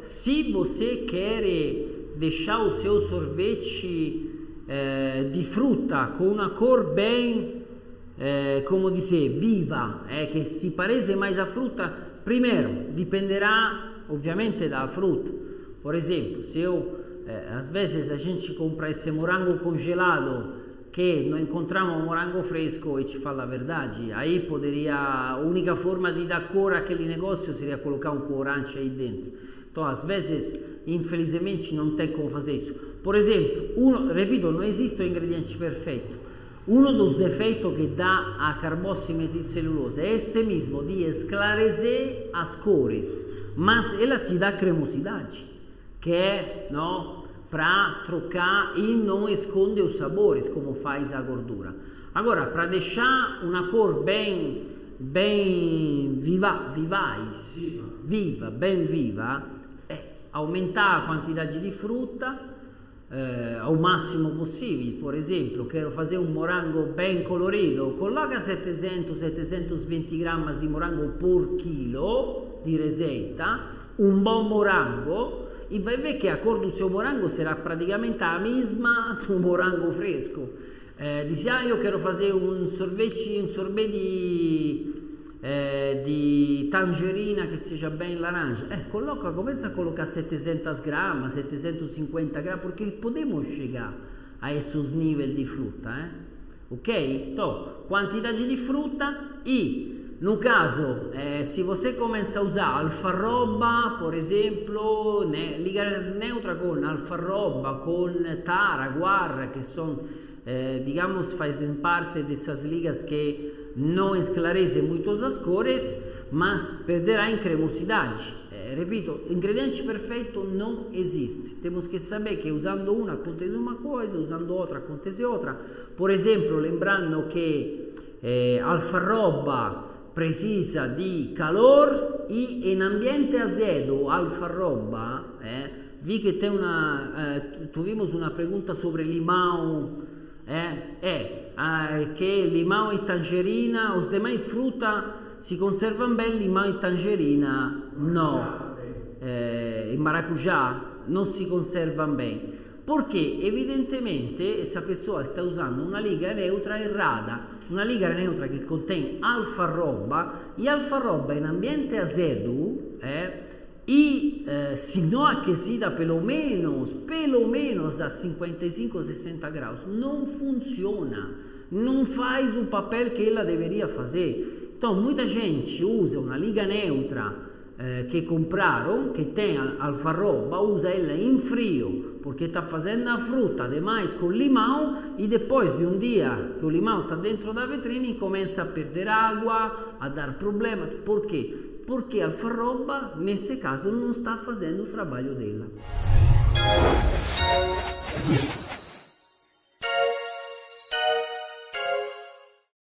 se você quer deixar o seu sorvete di frutta con una cor bem, come dice, viva, che si parece mais a frutta, primeiro, dipenderá ovviamente da fruta. Por exemplo, se às vezes a gente compra esse morango congelado che não encontramos um morango fresco e te fala a verdade, aí poderia, a única forma de dar cor àquele negócio seria colocar um corante aí dentro. Então, às vezes, infelizmente, não tem como fazer isso. Por exemplo, repito, não existe um ingrediente perfeito. Um dos defeitos que dá a carboximetilcelulose é esse mesmo, de esclarecer as cores, mas ela te dá cremosidade, que é, não, para trocar e não esconde os sabores, como faz a gordura. Agora, para deixar uma cor bem viva, aumentar a quantidade de fruta ao máximo possível. Por exemplo, quero fazer um morango bem colorido, coloca 700-720 gramas di morango por quilo di receita, un buon morango, e vai ver que a cor do seu morango será praticamente a mesma do morango fresco. Diz, eu quero fazer um sorvete di tangerina che seja bem laranja. Começa a colocar 700 gramas, 750 gramas, porque podemos chegar a esses níveis de fruta, ok? Então, quantidade de fruta e, no caso, se você começa a usar alfarroba, por exemplo, liga neutra com alfarroba, com tara, guarra, que são, digamos, fazem parte dessas ligas que não esclarecem muito as cores, mas perderá em cremosidade. Repito, ingrediente perfeito não existe. Temos que saber que usando uma acontece uma coisa, usando outra acontece outra. Por exemplo, lembrando que alfarroba precisa di calor e in ambiente azedo alfarroba, vi che tuvimos una pergunta sobre limão, che limão e tangerina, os demais fruta si conservam bem, limão e tangerina no, e maracujá não se conservam bem, porque evidentemente essa pessoa está usando uma liga neutra errada, uma liga neutra que contém alfarroba, e alfarroba in ambiente azedo se não aquecida pelo menos a 55-60 graus, não funciona, não faz o papel que ela deveria fazer. Então, muita gente usa uma liga neutra que compraram, que tem alfarroba, usa ela em frio, porque está fazendo a fruta demais com limão, e depois de um dia que o limão está dentro da vetrina começa a perder água, a dar problemas. Por quê? Porque a alfarroba, nesse caso, não está fazendo o trabalho dela.